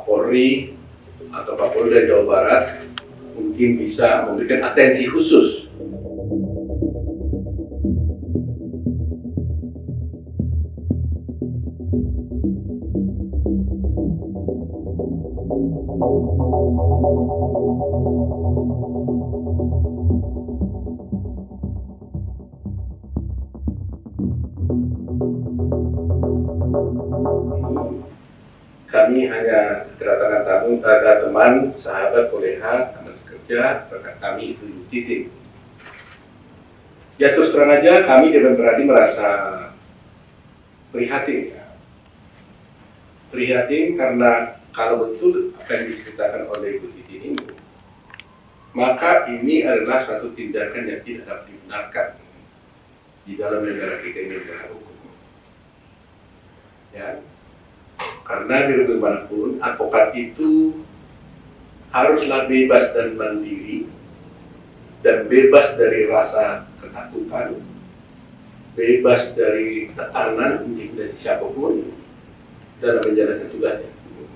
Kapolri atau Kapolda Jawa Barat mungkin bisa memberikan atensi khusus. Kami hanya kedatangan tamu, teman, sahabat, kolega, teman kerja, rekan kami itu Titin. Ya terus terang aja kami Dewan Peradi merasa prihatin. Prihatin karena kalau betul apa yang diceritakan oleh Ibu Titin ini, maka ini adalah suatu tindakan yang tidak dapat dibenarkan di dalam negara kita ini negara hukum. Ya. Karena di bagaimanapun advokat itu haruslah bebas dan mandiri dan bebas dari rasa ketakutan, bebas dari tekanan intimidasi siapapun dalam menjalankan tugasnya.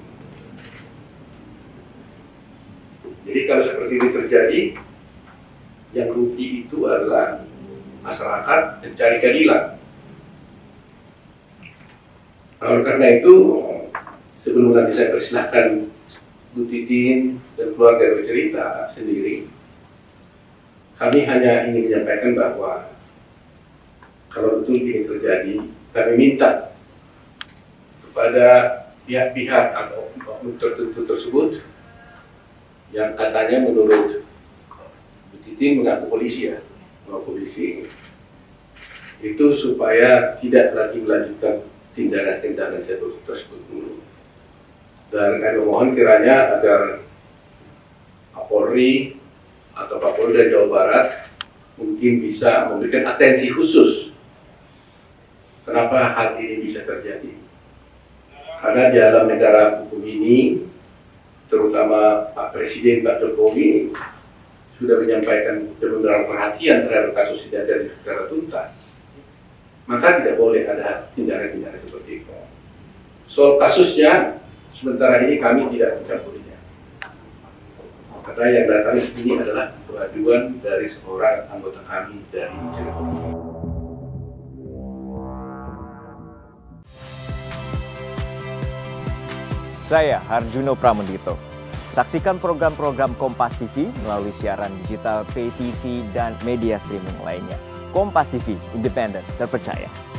Jadi kalau seperti ini terjadi, yang rugi itu adalah masyarakat mencari keadilan. Oleh karena itu, sebelum nanti saya persilahkan Bu Titin dan keluarga bercerita sendiri, kami hanya ingin menyampaikan bahwa kalau betul ini terjadi, kami minta kepada pihak-pihak atau oknum tertentu tersebut yang katanya menurut Bu Titin mengaku polisi itu supaya tidak lagi melanjutkan tindakan-tindakan tersebut dulu. Dan kami mohon kiranya agar Kapolri atau Kapolda Jawa Barat mungkin bisa memberikan atensi khusus. Kenapa hal ini bisa terjadi? Karena di dalam negara hukum ini, terutama Pak Presiden Pak Jokowi sudah menyampaikan beberapa perhatian terhadap kasus ini secara tuntas. Maka tidak boleh ada tindakan-tindakan seperti itu. Soal kasusnya, sementara ini kami tidak mencampurinya. Karena yang datang ini adalah pengaduan dari seorang anggota kami dari Cirebon. Saya Harjuno Pramendito. Saksikan program-program Kompas TV melalui siaran digital, pay TV, dan media streaming lainnya. Kompas TV, independen, terpercaya.